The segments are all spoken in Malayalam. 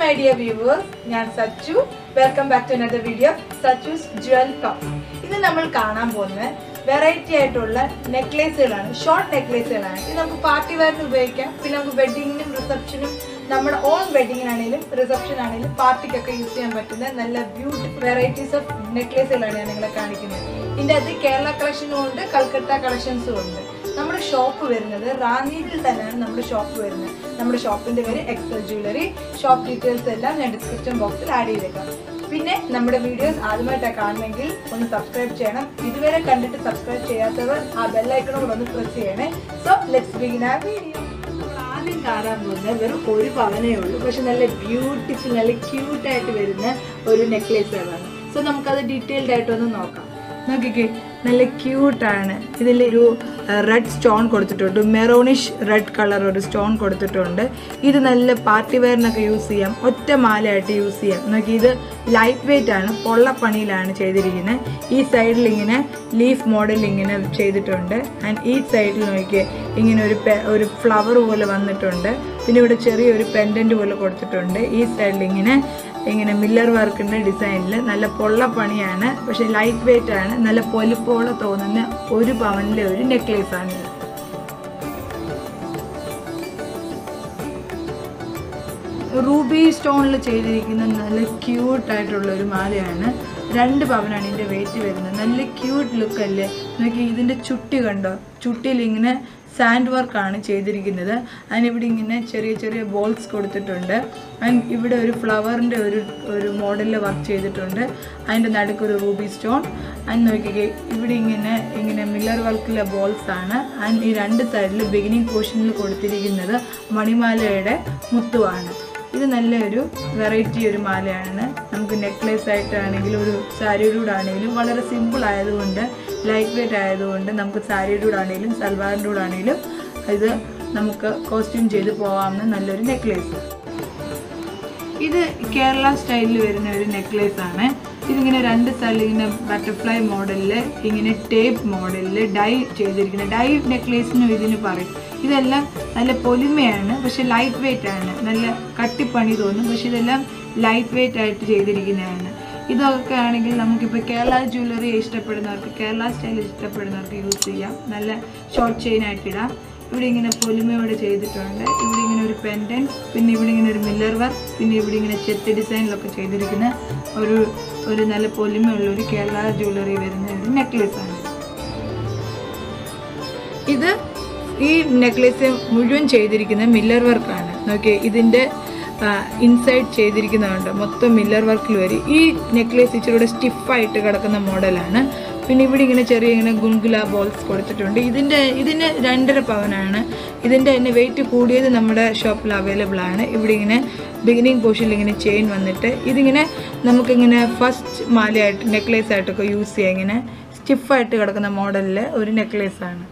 my dear viewers, ഞാൻ Sachu. Welcome back to another video of Sachu's Jewel Talk. ഇന്ന് നമ്മൾ കാണാൻ പോകുന്ന വെറൈറ്റി ആയിട്ടുള്ള നെക്ലേസുകളാണ്, ഷോർട്ട് നെക്ലേസുകളാണ്. ഇത് നമുക്ക് പാർട്ടി വെയറിന് ഉപയോഗിക്കാം, പിന്നെ നമുക്ക് വെഡിങ്ങിനും റിസപ്ഷനും നമ്മുടെ ഓൺ വെഡിങ്ങിനാണെങ്കിലും റിസപ്ഷൻ ആണെങ്കിലും പാർട്ടിക്കൊക്കെ യൂസ് ചെയ്യാൻ പറ്റുന്ന നല്ല ബ്യൂട്ടിഫുൾ വെറൈറ്റീസ് ഓഫ് നെക്ലേസുകളാണ് ഞാൻ നിങ്ങളെ കാണിക്കുന്നത്. ഇതിൻ്റെ അത് കേരള കളക്ഷനും ഉണ്ട്, കൽക്കട്ട കളക്ഷൻസും ഉണ്ട്. നമ്മുടെ ഷോപ്പ് വരുന്നത് റാന്നിയിൽ തന്നെയാണ് നമ്മുടെ ഷോപ്പ് വരുന്നത്. നമ്മുടെ ഷോപ്പിന്റെ പേര് എക്സൽ ജ്വല്ലറി. ഷോപ്പ് ഡീറ്റെയിൽസ് എല്ലാം ഞാൻ ഡിസ്ക്രിപ്ഷൻ ബോക്സിൽ ആഡ് ചെയ്തേക്കാം. പിന്നെ നമ്മുടെ വീഡിയോസ് ആദ്യമായിട്ടാണ് കാണണമെങ്കിൽ ഒന്ന് സബ്സ്ക്രൈബ് ചെയ്യണം. ഇതുവരെ കണ്ടിട്ട് സബ്സ്ക്രൈബ് ചെയ്യാത്തവർ ആ ബെല്ലൈക്കണും കൂടെ ഒന്ന് പ്രസ് ചെയ്യണേ. സോ ലെറ്റ്സ് ബിഗിൻ ആ വീഡിയോ. നമ്മൾ ആദ്യം കാണാൻ പോകുന്നത് വെറും ഒരു പവനേ ഉള്ളൂ, പക്ഷെ നല്ല ബ്യൂട്ടിഫുൾ നല്ല ക്യൂട്ടായിട്ട് വരുന്ന ഒരു നെക്ലേസുകളാണ്. സോ നമുക്കത് ഡീറ്റെയിൽഡ് ആയിട്ടൊന്ന് നോക്കാം. നോക്കിക്കേ, നല്ല ക്യൂട്ടാണ്. ഇതിലൊരു റെഡ് സ്റ്റോൺ കൊടുത്തിട്ടുണ്ട്, മെറോണിഷ് റെഡ് കളർ ഒരു സ്റ്റോൺ കൊടുത്തിട്ടുണ്ട്. ഇത് നല്ല പാർട്ടി വെയറിനൊക്കെ യൂസ് ചെയ്യാം, ഒറ്റ മാലയായിട്ട് യൂസ് ചെയ്യാം. നോക്കി, ഇത് ലൈറ്റ് വെയ്റ്റ് ആണ്, പൊള്ളപ്പണിയിലാണ് ചെയ്തിരിക്കുന്നത്. ഈ സൈഡിൽ ഇങ്ങനെ ലീഫ് മോഡൽ ഇങ്ങനെ ചെയ്തിട്ടുണ്ട്. ആൻഡ് ഈ സൈഡിൽ നോക്കിയേ, ഇങ്ങനെ ഒരു ഫ്ലവർ പോലെ വന്നിട്ടുണ്ട്. പിന്നെ ഇവിടെ ചെറിയൊരു പെൻഡൻറ്റ് പോലെ കൊടുത്തിട്ടുണ്ട്. ഈ സൈഡിൽ ഇങ്ങനെ മില്ലർ വർക്കിൻ്റെ ഡിസൈനിൽ നല്ല പൊള്ളപ്പണിയാണ്, പക്ഷെ ലൈറ്റ് വെയ്റ്റ് ആണ്. നല്ല പൊലിപ്പോടെ തോന്നുന്ന ഒരു പവനിലെ ഒരു നെക്ലേസാണിത്. റൂബി സ്റ്റോണിൽ ചെയ്തിരിക്കുന്ന നല്ല ക്യൂട്ടായിട്ടുള്ള ഒരു മാലയാണ്. 2 പവനാണ് ഇതിൻ്റെ വെയിറ്റ് വരുന്നത്. നല്ല ക്യൂട്ട് ലുക്കല്ലേ. നോക്കി, ഇതിൻ്റെ ചുട്ടി കണ്ടോ? ചുട്ടിയിൽ ഇങ്ങനെ സാൻഡ് വർക്കാണ് ചെയ്തിരിക്കുന്നത്. അതിനിവിടെ ഇങ്ങനെ ചെറിയ ചെറിയ ബോൾസ് കൊടുത്തിട്ടുണ്ട്. ആൻഡ് ഇവിടെ ഒരു ഫ്ലവറിൻ്റെ ഒരു മോഡലിൽ വർക്ക് ചെയ്തിട്ടുണ്ട്. അതിൻ്റെ നടുക്കൊരു റൂബി സ്റ്റോൺ. ആൻഡ് നോക്കിക്കേ, ഇവിടെ ഇങ്ങനെ മില്ലർ വർക്കിലെ ബോൾസ് ആണ്. ആൻഡ് ഈ 2 സൈഡിൽ ബിഗിനിങ് പോർഷനിൽ കൊടുത്തിരിക്കുന്നത് മണിമാലയുടെ മുത്തുവാണ്. ഇത് നല്ലൊരു വെറൈറ്റി ഒരു മാലയാണ്. നമുക്ക് നെക്ലേസ് ആയിട്ടാണെങ്കിലും ഒരു സാരിയുടെ കൂടെ ആണെങ്കിലും വളരെ സിമ്പിൾ ആയതുകൊണ്ട്, ലൈറ്റ് വെയ്റ്റ് ആയതുകൊണ്ട് നമുക്ക് സാരിയുടെ കൂടെ ആണെങ്കിലും സൽവാറിൻ്റെ കൂടെ ആണെങ്കിലും ഇത് നമുക്ക് കോസ്റ്റ്യൂം ചെയ്ത് പോകാവുന്ന നല്ലൊരു നെക്ലേസ്. ഇത് കേരള സ്റ്റൈലിൽ വരുന്ന ഒരു നെക്ലേസ് ആണ്. ഇതിങ്ങനെ 2 സൈഡിൽ ഇങ്ങനെ ബട്ടർഫ്ലൈ മോഡലിൽ ഇങ്ങനെ ടേപ്പ് മോഡലിൽ ഡൈ ചെയ്തിരിക്കുന്നത്. ഡൈ നെക്ലേസിനും ഇതിന് പറയും. ഇതെല്ലാം നല്ല പൊലിമയാണ്, പക്ഷെ ലൈറ്റ് വെയ്റ്റ് ആണ്. നല്ല കട്ടിപ്പണി തോന്നും, പക്ഷെ ഇതെല്ലാം ലൈറ്റ് വെയ്റ്റ് ആയിട്ട് ചെയ്തിരിക്കുന്നതാണ്. ഇതൊക്കെ ആണെങ്കിൽ നമുക്കിപ്പോൾ കേരള ജ്വല്ലറി ഇഷ്ടപ്പെടുന്നവർക്ക്, കേരള സ്റ്റൈൽ ഇഷ്ടപ്പെടുന്നവർക്ക് യൂസ് ചെയ്യാം. നല്ല ഷോർട്ട് ചെയിൻ ആയിട്ട് ഇടാം. ഇവിടെ ഇങ്ങനെ പൊലിമയോടെ ചെയ്തിട്ടുണ്ട്. ഇവിടെ ഇങ്ങനെ ഒരു പെൻഡൻറ്റ്, പിന്നെ ഇവിടെ ഇങ്ങനെ ഒരു മില്ലർ വർക്ക്, പിന്നെ ഇവിടെ ഇങ്ങനെ ചെത്ത് ഡിസൈനിലൊക്കെ ചെയ്തിരിക്കുന്ന ഒരു നല്ല പൊലിമയുള്ള ഒരു കേരള ജ്വല്ലറി വരുന്ന ഒരു നെക്ലേസാണ്. ഈ നെക്ലേസ് മുഴുവൻ ചെയ്തിരിക്കുന്ന മില്ലർ വർക്കാണ്. നോക്കിയേ, ഇതിൻ്റെ ഇൻസൈഡ് ചെയ്തിരിക്കുന്നതുണ്ട് മൊത്തം മില്ലർ വർക്കിൽ വരും. ഈ നെക്ലേസ് ഇച്ചിരി സ്റ്റിഫായിട്ട് കിടക്കുന്ന മോഡലാണ്. പിന്നെ ഇവിടെ ഇങ്ങനെ ചെറിയ ഗുൻഗുല ബോൾസ് കൊടുത്തിട്ടുണ്ട്. ഇതിന് 2.5 പവനാണ്. ഇതിൻ്റെ തന്നെ വെയിറ്റ് കൂടിയത് നമ്മുടെ ഷോപ്പിൽ അവൈലബിൾ ആണ്. ഇവിടെ ഇങ്ങനെ ബിഗിനിങ് പോർഷനിൽ ഇങ്ങനെ ചെയിൻ വന്നിട്ട് ഇതിങ്ങനെ നമുക്കിങ്ങനെ ഫസ്റ്റ് മാലയായിട്ട് നെക്ലേസ് ആയിട്ടൊക്കെ യൂസ് ചെയ്യാം. ഇങ്ങനെ സ്റ്റിഫായിട്ട് കിടക്കുന്ന മോഡലിൽ ഒരു നെക്ലേസാണ്.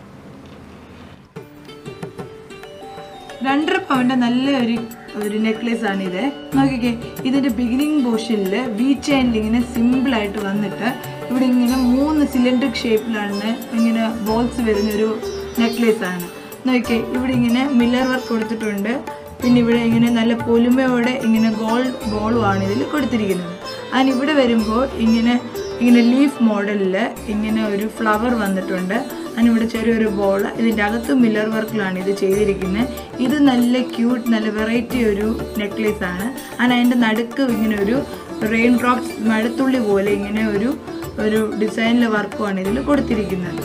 2.5 പവൻ്റെ നല്ല ഒരു നെക്ലേസാണ് ഇത്. നോക്കിക്കേ, ഇതിൻ്റെ ബിഗിനിങ് പോർഷനിൽ വി ചെയിനിൽ ഇങ്ങനെ സിമ്പിളായിട്ട് വന്നിട്ട് ഇവിടെ ഇങ്ങനെ 3 സിലിണ്ടറിക് ഷേപ്പിലാണ് ഇങ്ങനെ ബോൾസ് വരുന്നൊരു നെക്ലേസാണ്. നോക്കിക്കേ, ഇവിടെ ഇങ്ങനെ മില്ലർ വർക്ക് കൊടുത്തിട്ടുണ്ട്. പിന്നെ ഇവിടെ ഇങ്ങനെ നല്ല പൊലിമയോടെ ഇങ്ങനെ ഗോൾഡ് ബോളുമാണ് ഇതിൽ കൊടുത്തിരിക്കുന്നത്. അതിന് ഇവിടെ വരുമ്പോൾ ഇങ്ങനെ ലീഫ് മോഡലിൽ ഇങ്ങനെ ഒരു ഫ്ലവർ വന്നിട്ടുണ്ട്. അതിനിവിടെ ചെറിയൊരു ബോൾ. ഇതിൻ്റെ അകത്ത് മില്ലർ വർക്കിലാണ് ഇത് ചെയ്തിരിക്കുന്നത്. ഇത് നല്ല ക്യൂട്ട്, നല്ല വെറൈറ്റി ഒരു നെക്ലേസാണ്. അതിൻ്റെ നടുക്ക് ഇങ്ങനെ ഒരു റെയിൻ ഡ്രോപ്സ് മഴത്തുള്ളി പോലെ ഇങ്ങനെ ഒരു ഡിസൈനിലെ വർക്കുമാണ് ഇതിൽ കൊടുത്തിരിക്കുന്നത്.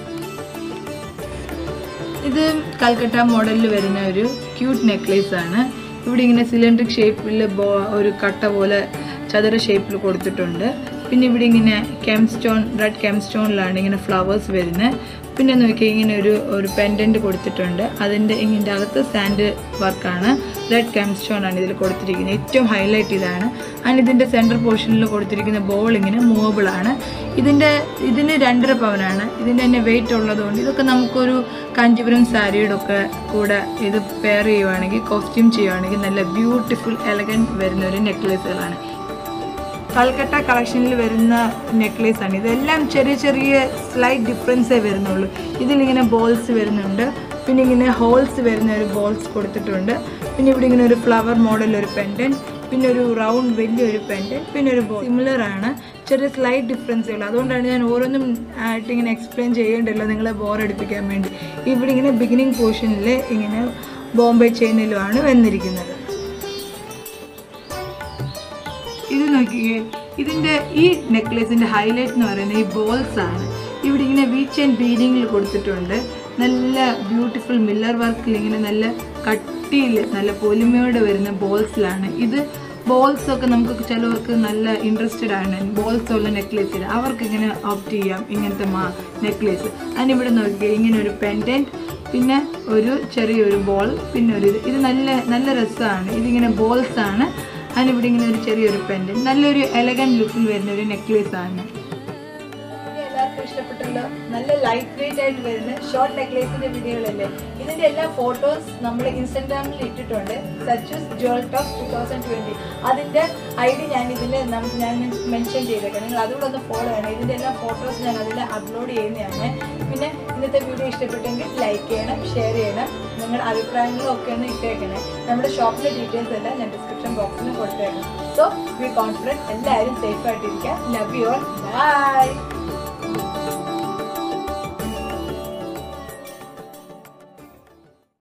ഇത് കൽക്കട്ട മോഡലിൽ വരുന്ന ഒരു ക്യൂട്ട് നെക്ലേസാണ്. ഇവിടെ ഇങ്ങനെ സിലിണ്ടറിക് ഷേപ്പിൽ ഒരു കട്ട പോലെ ചതുര ഷേപ്പിൽ കൊടുത്തിട്ടുണ്ട്. പിന്നെ ഇവിടെ ഇങ്ങനെ റെഡ് കെംസ്റ്റോണിലാണ് ഇങ്ങനെ ഫ്ലവേഴ്സ് വരുന്നത്. പിന്നെ നോക്കിയാൽ ഇങ്ങനെ ഒരു പെൻഡൻറ്റ് കൊടുത്തിട്ടുണ്ട്. ഇതിൻ്റെ അകത്ത് സാൻഡ് വർക്കാണ്, റെഡ് കെംസ്റ്റോൺ ആണ് ഇതിൽ കൊടുത്തിരിക്കുന്നത്. ഏറ്റവും ഹൈലൈറ്റ് ഇതാണ്. ആൻഡ് ഇതിൻ്റെ സെൻറ്റർ പോർഷനിൽ കൊടുത്തിരിക്കുന്ന ബോൾ ഇങ്ങനെ മൂവബിൾ ആണ്. ഇതിന് 2.5 പവനാണ്. ഇതിൻ്റെ തന്നെ വെയിറ്റ് ഉള്ളതുകൊണ്ട് ഇതൊക്കെ നമുക്കൊരു കാഞ്ചീപുരം സാരിയുടെ ഒക്കെ കൂടെ ഇത് പെയർ ചെയ്യുവാണെങ്കിൽ, കോസ്റ്റ്യൂം ചെയ്യുവാണെങ്കിൽ നല്ല ബ്യൂട്ടിഫുൾ എലഗൻറ്റ് വരുന്ന ഒരു നെക്ലേസുകളാണ്. കൽക്കട്ട കളക്ഷനിൽ വരുന്ന നെക്ലേസാണ്. ഇതെല്ലാം ചെറിയ സ്ലൈറ്റ് ഡിഫറൻസേ വരുന്നുള്ളൂ. ഇതിലിങ്ങനെ ബോൾസ് വരുന്നുണ്ട്, പിന്നെ ഇങ്ങനെ ഹോൾസ് വരുന്ന ഒരു ബോൾസ് കൊടുത്തിട്ടുണ്ട്. പിന്നെ ഇവിടെ ഇങ്ങനെ ഒരു ഫ്ലവർ മോഡൽ ഒരു പെൻഡൻറ്റ്, പിന്നെ ഒരു റൗണ്ട് വലിയൊരു പെൻഡൻറ്റ്, പിന്നെ ഒരു സിമിലർ ആണ്, ചെറിയ സ്ലൈറ്റ് ഡിഫറൻസുകൾ. അതുകൊണ്ടാണ് ഞാൻ ഓരോന്നും ആയിട്ട് ഇങ്ങനെ എക്സ്പ്ലെയിൻ ചെയ്യേണ്ടല്ലോ നിങ്ങളെ ബോറടിപ്പിക്കാൻ വേണ്ടി. ഇവിടെ ഇങ്ങനെ ബിഗിനിങ് പോർഷനിൽ ഇങ്ങനെ ബോംബെ ചെയിനിലുമാണ് വന്നിരിക്കുന്നത്. ഇത് നോക്കിയേ, ഇതിൻ്റെ ഈ നെക്ലേസിൻ്റെ ഹൈലൈറ്റ് എന്ന് പറയുന്നത് ഈ ബോൾസ് ആണ്. ഇവിടെ ഇങ്ങനെ വി ചെയിൻ ബീഡിങ്ങിൽ കൊടുത്തിട്ടുണ്ട്. നല്ല ബ്യൂട്ടിഫുൾ മില്ലർ വർക്കിൽ ഇങ്ങനെ നല്ല കട്ടിയിൽ നല്ല പൊലിമയോടെ വരുന്ന ബോൾസിലാണ്. ഇത് ബോൾസൊക്കെ നമുക്ക് ചിലവർക്ക് നല്ല ഇൻട്രസ്റ്റഡ് ആണ് ബോൾസ് ഉള്ള നെക്ലേസിൽ, അവർക്ക് ഇങ്ങനെ ഓപ്റ്റ് ചെയ്യാം ഇങ്ങനത്തെ നെക്ലേസ്. അതിനിവിടെ നോക്കിയാൽ ഇങ്ങനെ ഒരു പെൻഡൻറ്റ്, പിന്നെ ഒരു ചെറിയൊരു ബോൾ, പിന്നെ ഒരു ഇത് നല്ല രസമാണ്. ഇതിങ്ങനെ ബോൾസ് ആണ്. അതിനിവിടെ ഇങ്ങനെ ഒരു ചെറിയൊരു പെൻഡൻറ്റ്, നല്ലൊരു എലഗൻറ്റ് ലുക്കിൽ വരുന്ന ഒരു നെക്ലേസ് ആണ്. എല്ലാവർക്കും ഇഷ്ടപ്പെട്ടല്ലോ. നല്ല ലൈറ്റ് വെയിറ്റ് ആയിട്ട് വരുന്ന ഷോർട്ട് നെക്ലേസിന്റെ വീഡിയോകളല്ലേ. ഇതിന്റെ എല്ലാ ഫോട്ടോസ് നമ്മൾ ഇൻസ്റ്റാഗ്രാമിൽ ഇട്ടിട്ടുണ്ട്, സച്ചൂസ് ജ്വൽ ടോക്സ് 2020. അതിന്റെ ID ഞാൻ മെൻഷൻ ചെയ്തേക്കാം. നിങ്ങൾ അതുകൂടെ ഒന്ന് ഫോളോ ചെയ്യണം. ഇതിന്റെ എല്ലാ ഫോട്ടോസ് ഞാൻ അതിൽ അപ്ലോഡ് ചെയ്യുന്നതാണ്. പിന്നെ ഇന്നത്തെ വീഡിയോ ഇഷ്ടപ്പെട്ടെങ്കിൽ ലൈക്ക് ചെയ്യണം, ഷെയർ ചെയ്യണം, നിങ്ങളുടെ അഭിപ്രായങ്ങളും ഒക്കെ ഒന്ന് ഇട്ടേക്കണേ. നമ്മുടെ ഷോപ്പിലെ ഡീറ്റെയിൽസ് എല്ലാം ഞാൻ ഡിസ്ക്രിപ്ഷൻ ബോക്സിൽ കൊടുത്തേക്കണം. സോ ബി കോൺഫിഡൻറ്റ്, എല്ലാവരും സേഫ് ആയിട്ടിരിക്കുക. Love you all, by.